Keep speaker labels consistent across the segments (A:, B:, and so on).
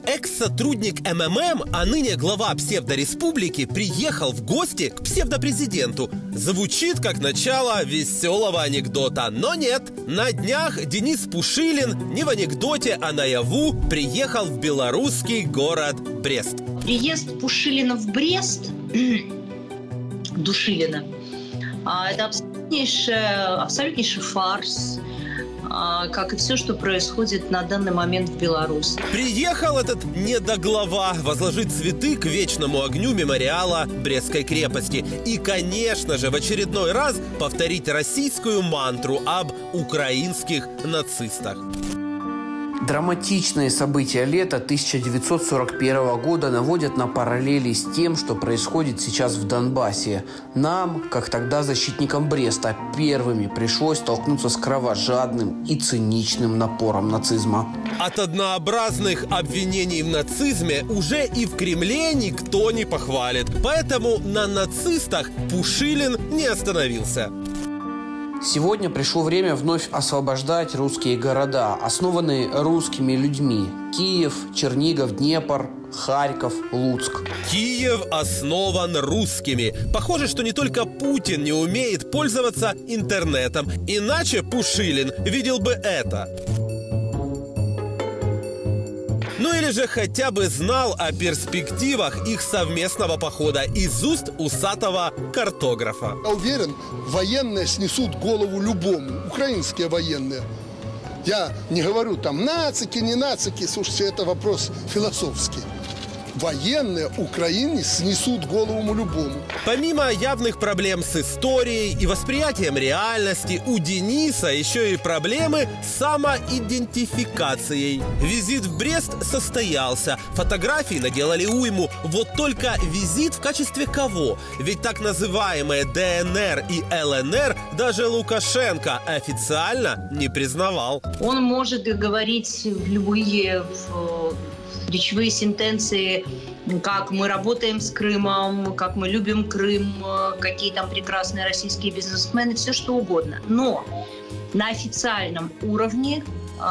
A: Экс-сотрудник МММ, а ныне глава псевдореспублики, приехал в гости к псевдопрезиденту. Звучит как начало веселого анекдота, но нет. На днях Денис Пушилин не в анекдоте, а наяву приехал в белорусский город Брест.
B: Приезд Пушилина в Брест, Душилина, это абсолютнейший фарс, как и все, что происходит на данный момент в Беларуси.
A: Приехал этот недоглава возложить цветы к вечному огню мемориала Брестской крепости. И, конечно же, в очередной раз повторить российскую мантру об украинских нацистах.
C: Драматичные события лета 1941 года наводят на параллели с тем, что происходит сейчас в Донбассе. Нам, как тогда защитникам Бреста, первыми пришлось столкнуться с кровожадным и циничным напором нацизма.
A: От однообразных обвинений в нацизме уже и в Кремле никто не похвалит. Поэтому на нацистах Пушилин не остановился.
C: Сегодня пришло время вновь освобождать русские города, основанные русскими людьми. Киев, Чернигов, Днепр, Харьков, Луцк.
A: Киев основан русскими. Похоже, что не только Путин не умеет пользоваться интернетом. Иначе Пушилин видел бы это. Ну или же хотя бы знал о перспективах их совместного похода из уст усатого картографа.
D: Я уверен, военные снесут голову любому, украинские военные. Я не говорю там нацики, не нацики, слушайте, это вопрос философский. Военные Украине снесут голову любому.
A: Помимо явных проблем с историей и восприятием реальности, у Дениса еще и проблемы с самоидентификацией. Визит в Брест состоялся. Фотографий наделали уйму. Вот только визит в качестве кого? Ведь так называемые ДНР и ЛНР даже Лукашенко официально не признавал.
B: Он может говорить любые речевые сентенции, как мы работаем с Крымом, как мы любим Крым, какие там прекрасные российские бизнесмены, все что угодно. Но на официальном уровне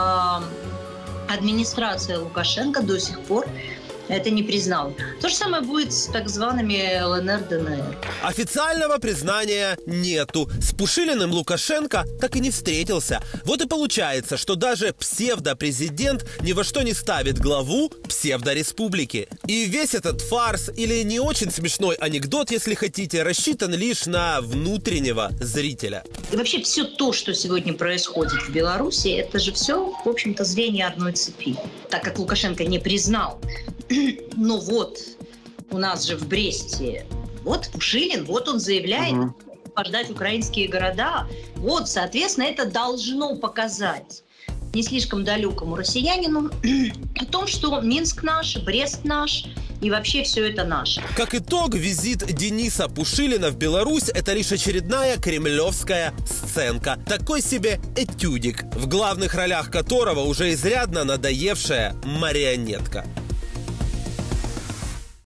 B: администрация Лукашенко до сих пор это не признала. То же самое будет с так зваными ЛНР, ДНР.
A: Официального признания нету. С Пушилиным Лукашенко так и не встретился. Вот и получается, что даже псевдопрезидент ни во что не ставит главу псевдореспублики. И весь этот фарс или не очень смешной анекдот, если хотите, рассчитан лишь на внутреннего зрителя.
B: И вообще все то, что сегодня происходит в Беларуси, это же все, в общем-то, звенья одной цепи. Так как Лукашенко не признал, но вот у нас же в Бресте, вот Пушилин, вот он заявляет освобождать украинские города. Вот, соответственно, это должно показать не слишком далекому россиянину о том, что Минск наш, Брест наш и вообще все это наше.
A: Как итог, визит Дениса Пушилина в Беларусь – это лишь очередная кремлевская сценка. Такой себе этюдик, в главных ролях которого уже изрядно надоевшая марионетка.